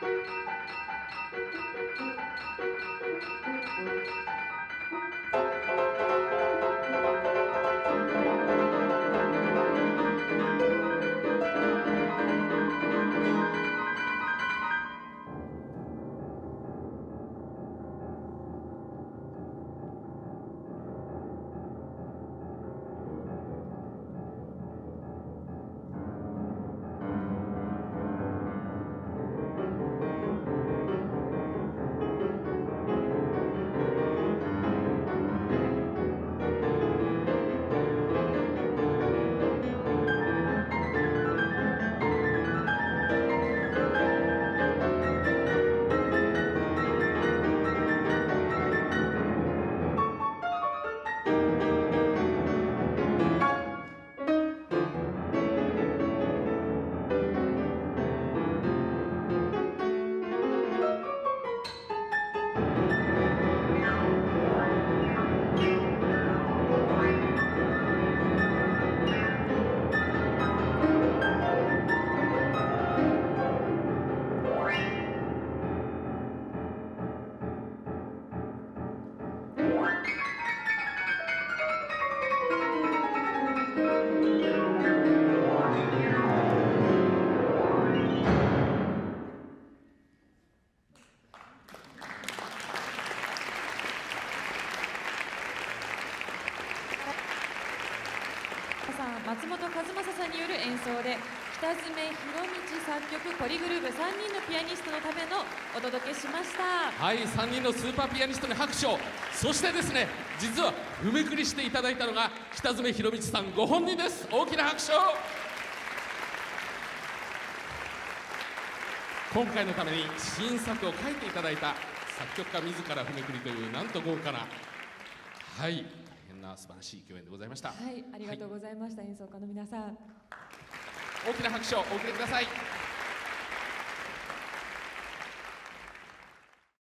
松本和正さんによる演奏で北爪宏道作曲ポリグルーヴ3人のピアニストのためのお届けしました。 はい、3人のスーパーピアニストに拍手を。そしてですね、実は譜めくりしていただいたのが北爪宏道さんご本人です。大きな拍手を。今回のために新作を書いていただいた作曲家自ら譜めくりというなんと豪華な、はい、大変な素晴らしい共演でございました。 はい、ありがとうございました、演奏家の皆さん。 大きな拍手をお送りください。